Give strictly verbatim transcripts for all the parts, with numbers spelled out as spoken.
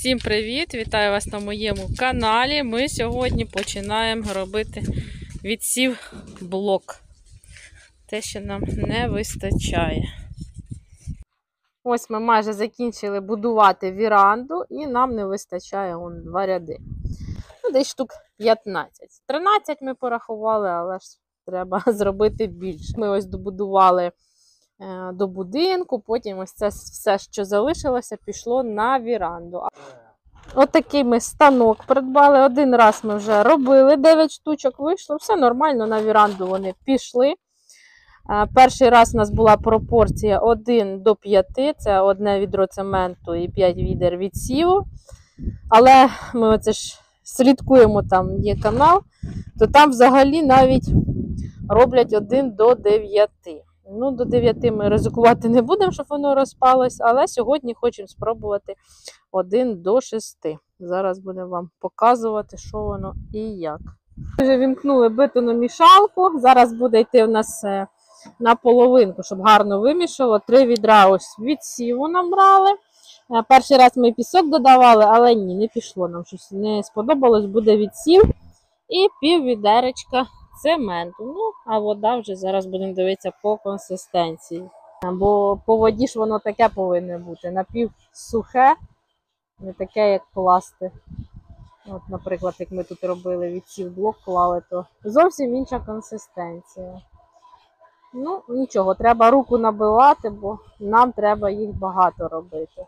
Всім привіт! Вітаю вас на моєму каналі. Ми сьогодні починаємо робити відсів блок. Те, що нам не вистачає. Ось ми майже закінчили будувати віранду і нам не вистачає вон два ряди. Ну, десь штук п'ятнадцять. тринадцять ми порахували, але ж треба зробити більше. Ми ось добудували до будинку, потім ось це все, що залишилося, пішло на віранду. Отакий ми станок придбали. Один раз ми вже робили, дев'ять штучок вийшло, все нормально, на віранду вони пішли. Перший раз у нас була пропорція один до п'яти, це одне відро цементу і п'ять відер відсіву. Але ми оце ж слідкуємо, там є канал, то там взагалі навіть роблять один до дев'яти. Ну, до дев'яти ми ризикувати не будемо, щоб воно розпалось, але сьогодні хочемо спробувати один до шести. Зараз будемо вам показувати, що воно і як. Ми вже вімкнули бетономішалку, зараз буде йти у нас на половинку, щоб гарно вимішало. Три відра ось відсіву набрали. Перший раз ми пісок додавали, але ні, не пішло, нам щось не сподобалось, буде відсів і пів відеречка цементу. Ну, а вода вже зараз будемо дивитися по консистенції. Бо по воді ж воно таке повинно бути. Напівсухе, не таке, як пласти. От, наприклад, як ми тут робили відсів блок, клали, то зовсім інша консистенція. Ну, нічого, треба руку набивати, бо нам треба їх багато робити.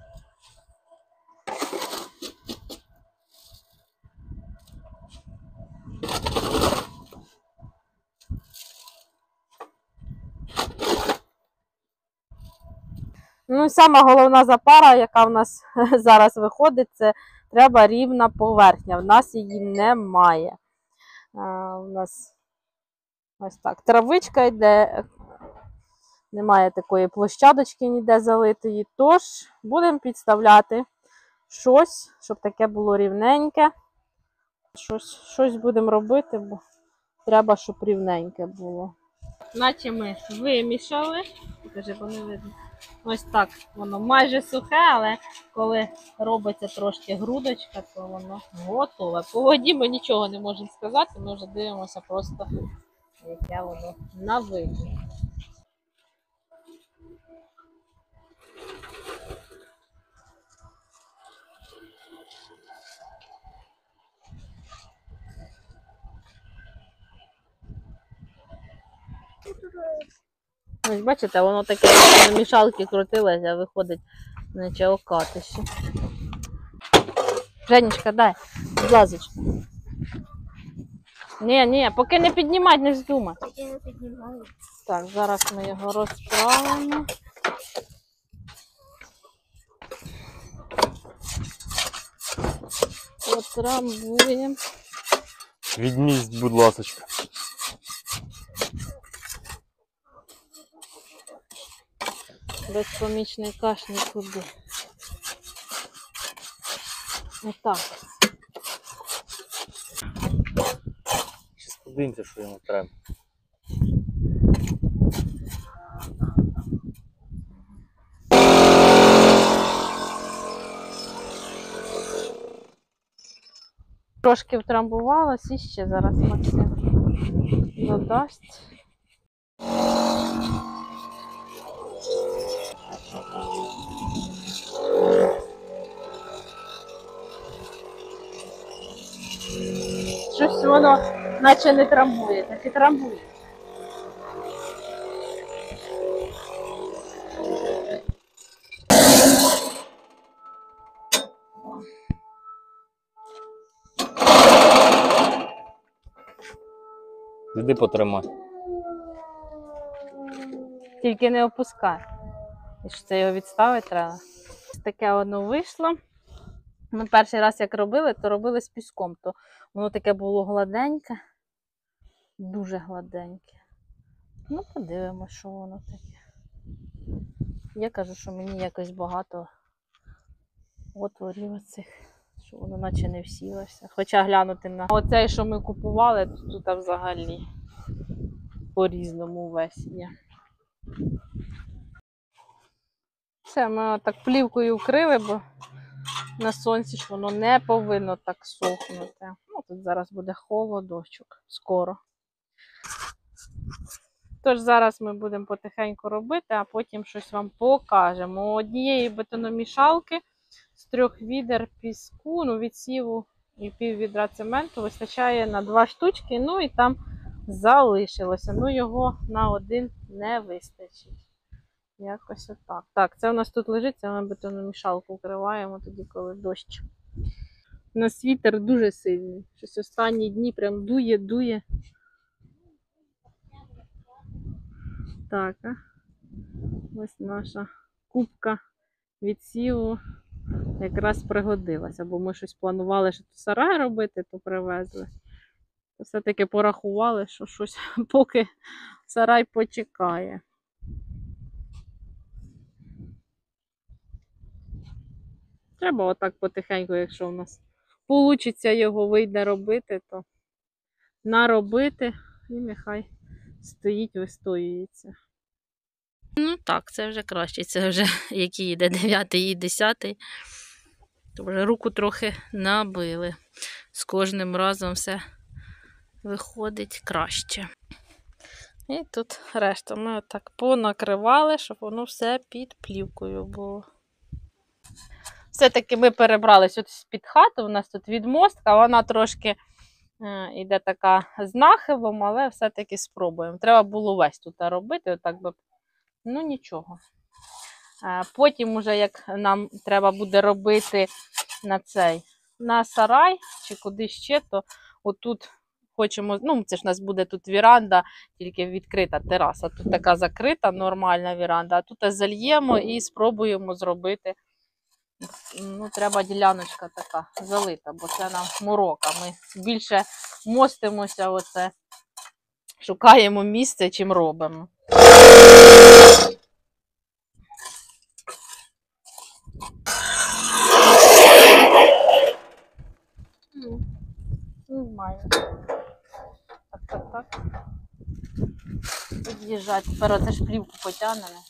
Ну і сама головна запара, яка в нас зараз виходить, це треба рівна поверхня. В нас її немає. А, у нас ось так травичка йде, немає такої площадочки ніде залитої. Тож будемо підставляти щось, щоб таке було рівненьке. Щось, щось будемо робити, бо треба, щоб рівненьке було. Наче ми вимішали. Покажи, бо не видно. Ось так воно майже сухе, але коли робиться трошки грудочка, то воно готове. По воді ми нічого не можемо сказати, ми вже дивимося просто, яке воно на вигляд. Ось бачите, воно таке на мішалки крутилося, виходить, наче окатище. Женечка, дай, будь ласочка. Ні, ні, поки не піднімати, не вздумай. Поки не піднімаю. Так, зараз ми його розправимо. Потрамбуємо. Відмість, будь ласочка. Без помічника ж нікуди. Отак. Щас подивимося, що йому треба. Трошки втрамбувалась і ще зараз Максим додасть. Щось воно наче не трамбує, так і трамбує. Іди потримай. Тільки не опускай. І що це його відставити треба. Ось таке воно вийшло. Ми перший раз як робили, то робили з піском. То воно таке було гладеньке. Дуже гладеньке. Ну, подивимося, що воно таке. Я кажу, що мені якось багато отворів оцих, що воно наче не всілося. Хоча глянути на оцей, що ми купували, то тут взагалі по-різному весь є. Все, ми отак плівкою вкрили, бо на сонці, що воно не повинно так сохнути. Ну, тут зараз буде холодочок скоро. Тож зараз ми будемо потихеньку робити, а потім щось вам покажемо. Однієї бетономішалки з трьох відер піску, ну, відсіву і пів відра цементу вистачає на два штучки, ну і там залишилося. Ну, його на один не вистачить. Якось отак. Так, це у нас тут лежить, це ми бетономішалку вкриваємо тоді, коли дощ. У нас вітер дуже сильний. Щось останні дні прям дує-дує. Так, а? Ось наша кубка відсіву якраз пригодилася, бо ми щось планували, що тут сарай робити, то привезли. Все-таки порахували, що щось поки сарай почекає. Треба отак потихеньку, якщо в нас вийде його вийде робити, то наробити і нехай стоїть, вистоюється. Ну так, це вже краще. Це вже який йде дев'ятий і десятий. То вже руку трохи набили. З кожним разом все виходить краще. І тут решта. Ми отак понакривали, щоб воно все під плівкою було. Все-таки ми перебрались от з-під хати. У нас тут відмостка, вона трошки е, йде така з нахилом, але все-таки спробуємо. Треба було весь тут робити, отак би. Ну нічого. Е, потім уже, як нам треба буде робити на цей, на сарай, чи куди ще, то отут хочемо, ну це ж у нас буде тут віранда, тільки відкрита тераса. Тут така закрита, нормальна віранда, а тут зальємо і спробуємо зробити. Ну, треба діляночка така залита, бо це нам морока. Ми більше мостимося, оце, шукаємо місце, чим робимо. Нормально. Так, так, так. Під'їжджати. Тепер оце ж плівку потягнемо.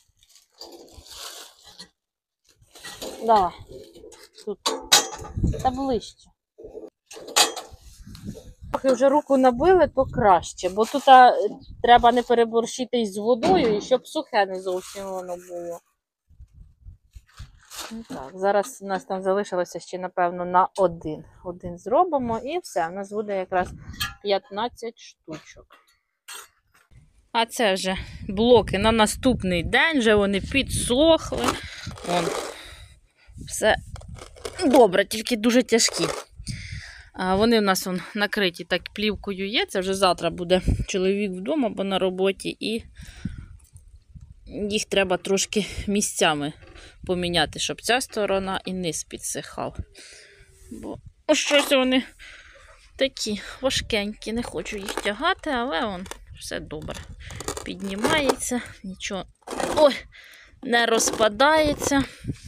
Давай. Тут. Та ближче. Трохи вже руку набили, то краще, бо тут а, треба не переборщити із водою, і щоб сухе не зовсім воно було. Так, зараз у нас там залишилося ще, напевно, на один. Один зробимо і все, у нас буде якраз п'ятнадцять штучок. А це вже блоки на наступний день, вже вони підсохли. Вон. Все добре, тільки дуже тяжкі. А вони в нас вон, накриті так плівкою є. Це вже завтра буде чоловік вдома, бо на роботі. І їх треба трошки місцями поміняти, щоб ця сторона і низ підсихав. Бо щось вони такі важкенькі, не хочу їх тягати, але вон, все добре. Піднімається, нічого ой, не розпадається.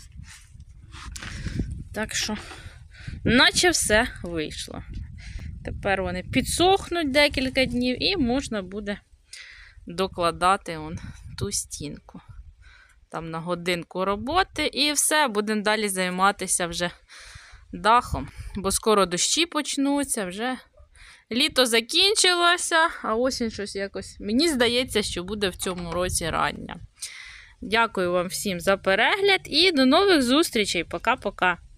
Так що, наче все вийшло. Тепер вони підсохнуть декілька днів і можна буде докладати вон ту стінку. Там на годинку роботи і все, будемо далі займатися вже дахом. Бо скоро дощі почнуться, вже літо закінчилося, а осінь щось якось, мені здається, що буде в цьому році рання. Дякую вам всім за перегляд і до нових зустрічей. Пока-пока.